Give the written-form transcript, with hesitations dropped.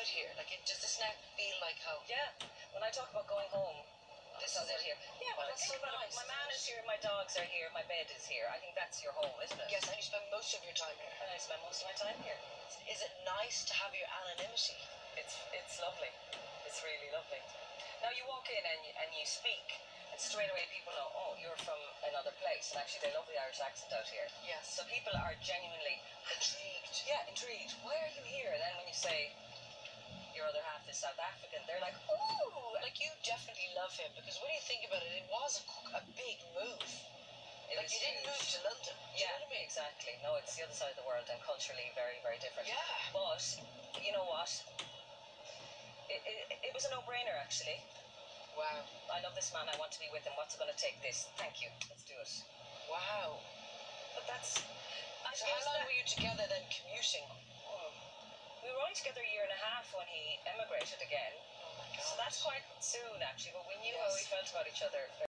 it here? Like, does this now feel like home? Yeah. When I talk about going home, This is it here. Yeah, well, That's so nice. my man is here, my dogs are here, my bed is here. I think that's your home, isn't it? Yes, and you spend most of your time here. And I spend most of my time here. Is it nice to have your anonymity? It's lovely. It's really lovely. Now you walk in and you speak, and straight away people know, oh, you're from another place. And actually, they love the Irish accent out here. Yes. So people are genuinely Intrigued. Yeah, intrigued. Why are you here? Then when you say your other half is South African, they're like, oh, Like, you definitely love him, because when you think about it, it was a big move. Like, you didn't move to London. Do you know what I mean? Exactly. No, it's the other side of the world and culturally very, very different. Yeah. But you know what? It was a no-brainer, actually. Wow. I love this man. I want to be with him. What's it going to take this? Thank you. Let's do it. Wow. But that's. So how long were you together then, commuting? We were only together a year and a half when he emigrated again. Oh my God. So that's quite soon, actually. But we knew Yes. how we felt about each other